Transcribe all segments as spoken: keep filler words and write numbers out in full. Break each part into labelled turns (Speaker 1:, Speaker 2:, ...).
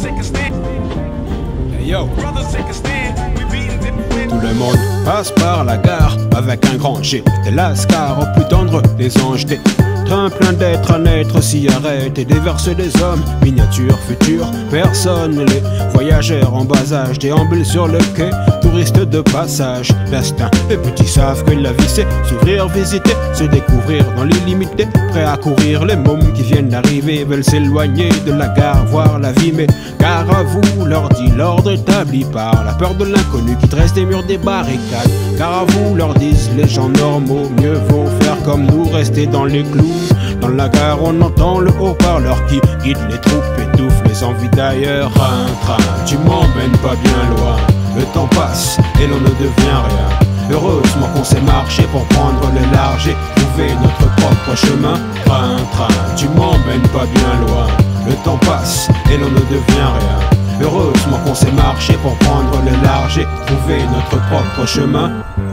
Speaker 1: Hey yo. Tout le monde passe par la gare avec un grand G. Des lascars au plus tendre des anges, des trains pleins d'êtres à naître s'y arrêtent et déversent des hommes, miniatures, futurs, personnes. Les voyageurs en bas âge déambulent sur le quai, touristes de passage. Destin, les petits savent que la vie c'est s'ouvrir, visiter, se découvrir dans l'illimité. Prêts à courir, les mômes qui viennent d'arriver veulent s'éloigner de la gare, voir la vie. Mais gare à vous, leur dit l'ordre établi par la peur de l'inconnu qui dresse des murs, des barricades. Car à vous, leur disent les gens normaux, mieux vaut faire comme nous, rester dans les clous. Dans la gare, on entend le haut-parleur qui guide les troupes, étouffe les envies d'ailleurs. Train, train, tu m'emmènes pas bien loin. Le temps passe et l'on ne devient rien. Heureusement qu'on sait marcher pour prendre le large et trouver notre propre chemin. Train, train, tu m'emmènes pas bien loin. Le temps passe et l'on ne devient rien. Heureusement qu'on sait marcher pour prendre le large et trouver notre propre chemin.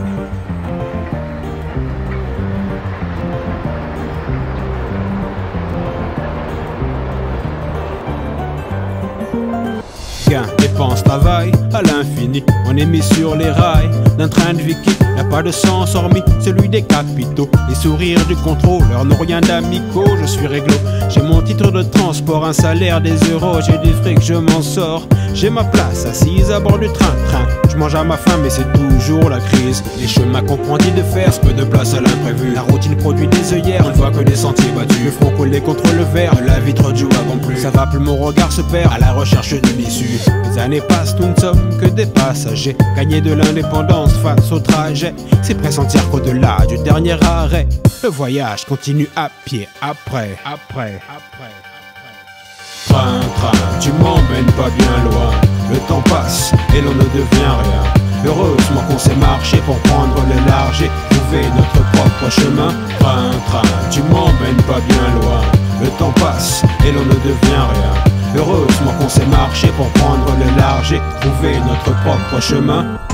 Speaker 1: Gain, dépense, travail à l'infini. On est mis sur les rails d'un train de vie qui n'a pas de sens hormis celui des capitaux. Les sourires du contrôleur n'ont rien d'amicaux. Je suis réglo, j'ai mon titre de transport, un salaire, des euros, j'ai du fric, je m'en sors. J'ai ma place assise à bord du train-train. Je mange à ma faim mais c'est toujours la crise. Les chemins qu'on prend dit de faire, peu de place à l'imprévu. La routine produit des œillères, on ne voit que des sentiers battus. Le front collé contre le verre, la vitre du wagon plus. Ça va plus, mon regard se perd à la recherche de l'issue. Les années passent, nous ne sommes que des passagers. Gagner de l'indépendance face au trajet, c'est pressentir qu'au-delà du dernier arrêt, le voyage continue à pied après, après, après. Train, train, tu m'emmènes pas bien loin. Le temps passe et l'on ne devient rien. Heureusement qu'on sait marcher pour prendre le large et trouver notre propre chemin. Train, train, tu m'emmènes pas bien loin. Le temps passe et l'on ne devient rien. Heureusement qu'on sait marcher pour prendre le large et trouver notre propre chemin.